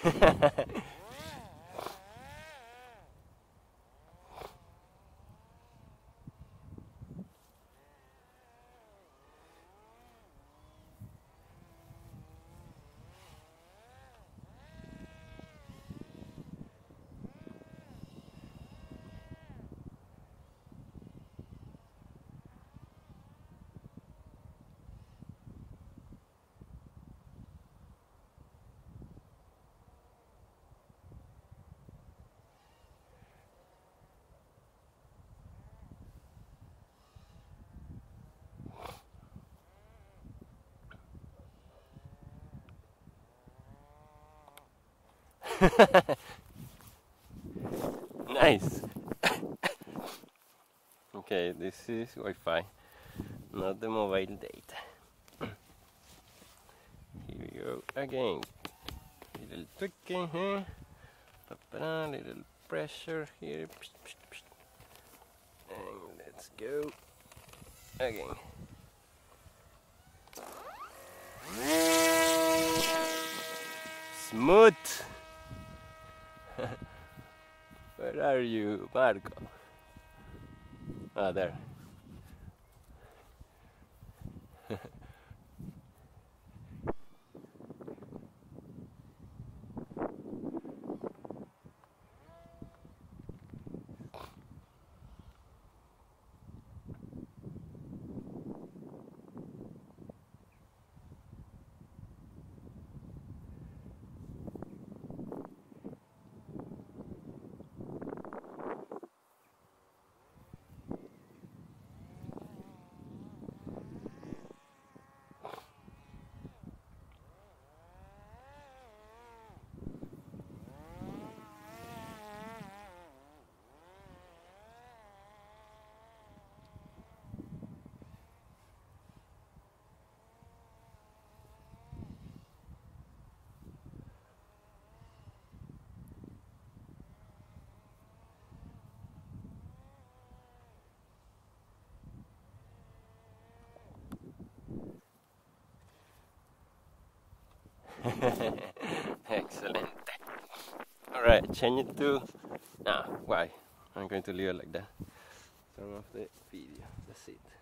Nice. Okay, this is Wi-Fi, not the mobile data. Here we go again. Little tweaking here. Little pressure here. And let's go again. Smooth. Where are you, Marco? Ah, there. Excellent. Alright, change it to... Ah, why? I'm going to leave it like that. Turn off the video. That's it.